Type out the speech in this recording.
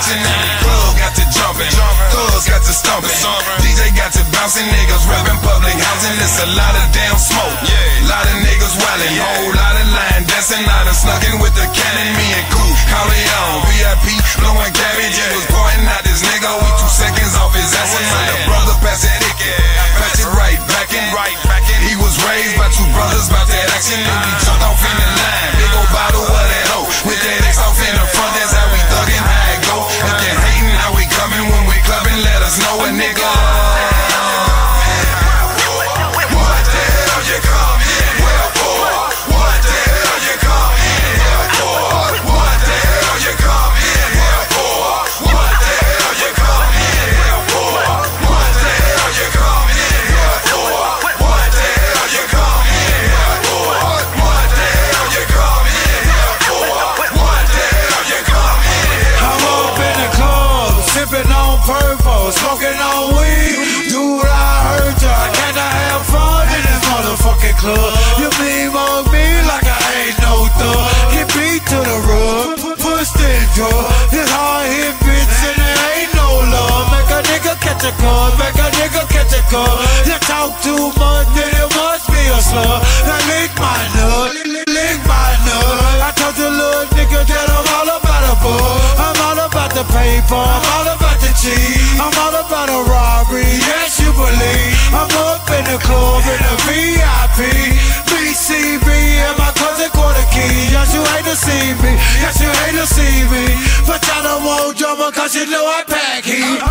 bouncing in the club, got to jumping, thugs got to stomping, DJ got to bouncing, niggas rapping public housing. It's a lot of damn smoke, lot of niggas wildin', whole lot of line dancing, lot of snuggin' with the cannon. Me and Cool, Corleone, VIP, blowing cabbage. He was pointing out this nigga, we 2 seconds off his ass. And my little brother pass it patch it right back in. He was raised by 2 brothers about that action, and we jumped off in the line. Big old bottle of that hoe, with that X off in the front. That's how we thuggin', how it go. If you hatin', how we comin' when we clubbin', let us know a nigga. What the hell you come in here for? What the hell you come in here for? What the hell you come in here for? What the hell you come in here for? What the hell you come in here for? What the hell you come in here for? What the hell you come in here for? What the hell you come in here for? I'm up in the club, sipping on purple, smoking on weed. Dude, I heard ya, can I have fun in this motherfucking club? You mean mug me like I ain't no thug. Get beat to the rug, push this drug. This hard hit bitch and there ain't no love. Make a nigga catch a cuz, make a nigga catch a cuz. You talk too much, then it must be a slur. Now lick my nut, lick my nut. I told you little nigga that I'm all about a bug. I'm all about the paper, I'm all about the cheese. I'm all about a robbery, yes you believe. I'm up in the club in the VIP, BCB and my cousin Quarter Key. Yes you hate to see me, yes you hate to see me, but y'all don't want drama cause you know I pack heat.